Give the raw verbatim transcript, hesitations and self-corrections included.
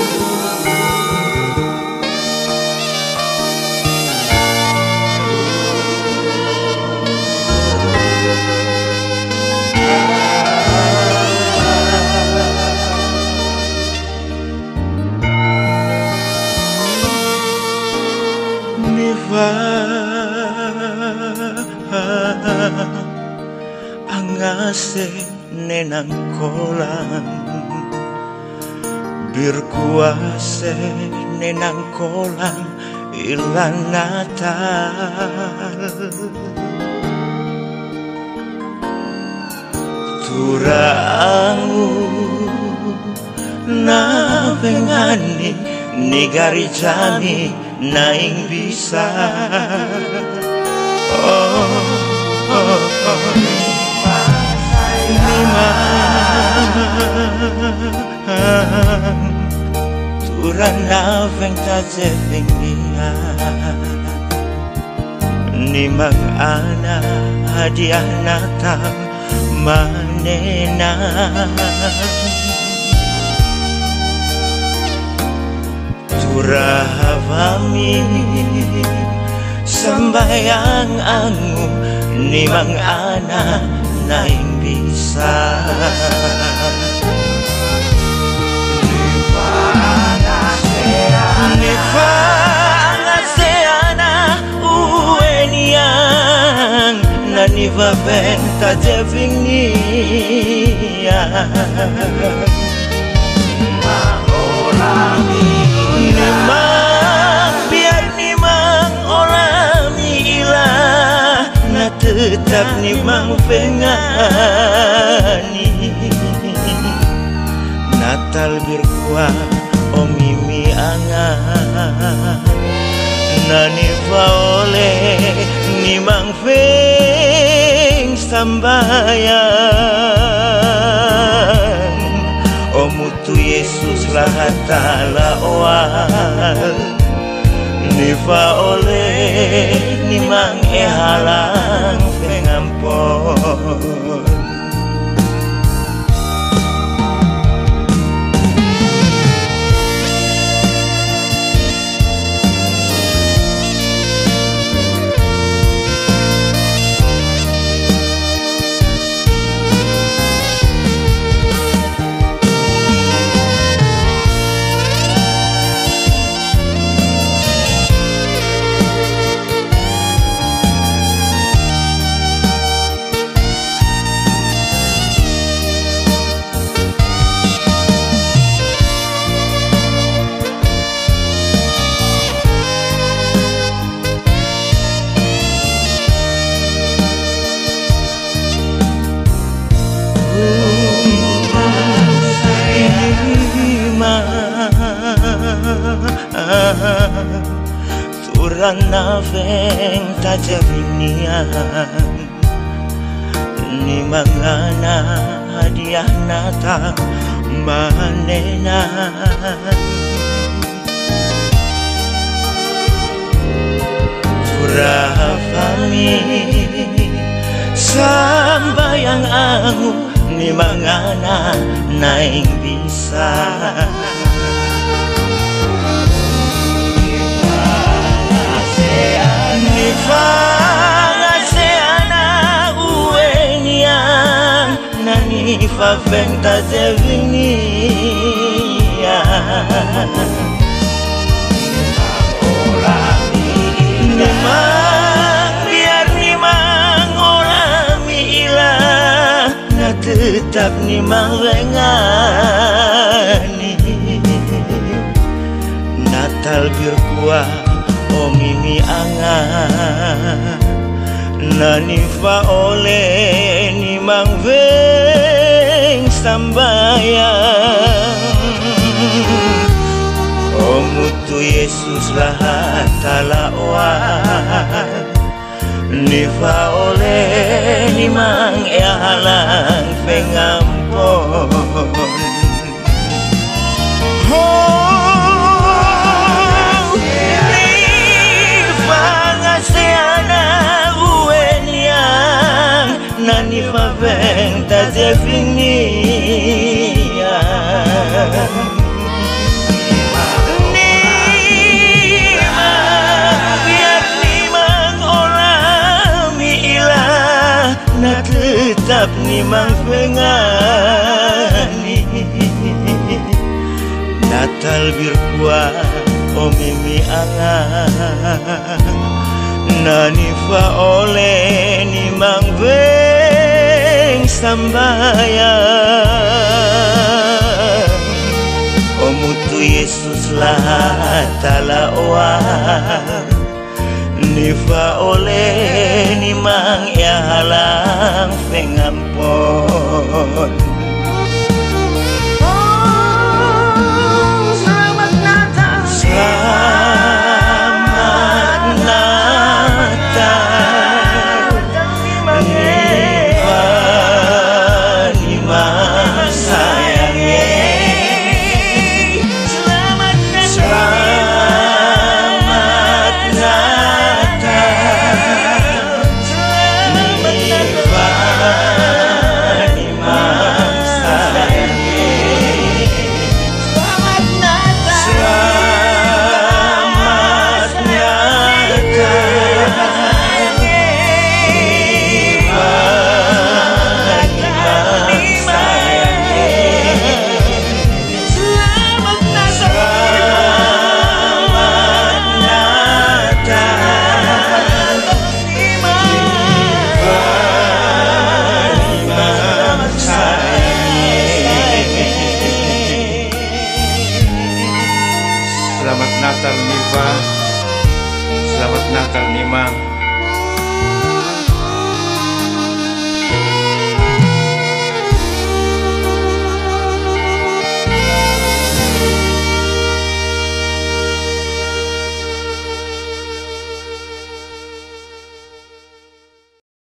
Angase nenang kolam berkuase nenang kolam ilan Natal turaangu na pengani nigari jami naing bisa oh, oh, oh. Turan naveng tajevingia nimang ana hadiah Natal manena turavami sambayang angu nimang ana naing bisa Nifangaseana ueniang na nivaventa jevingia nimang biar nimang olami ilah na tetap nimang pengani Natal berkuah omimi anga nani faole nimang feng sambayang omutu Yesus lah tala oal ni faole nimang ehalang pengampon Turan naveng tajavinian ni mangana hadiah Natal manena turavami sambayang angu ni mangana naing bisa Nifangaseana ueniang nani faventa jevinia nimang biar nimang olami ilah na tetap nimang rengani Natal berkuah omimi anga nani faole nimang veng sambayang omutu Yesus lah tala oal ni faole nimang ehalang pengampon nani faventa jevinia nimang pengani Natal birkua o mimi angan Nani fa oleh nimang beng sambayan O mutu Yesus lah talawan Nifa oleh nimang ya halang pengampon Selamat Natal, Selamat Natal Nifa nimang sayangnya Selamat Natal, Selamat Natal Niva, selamat Natal Nimang.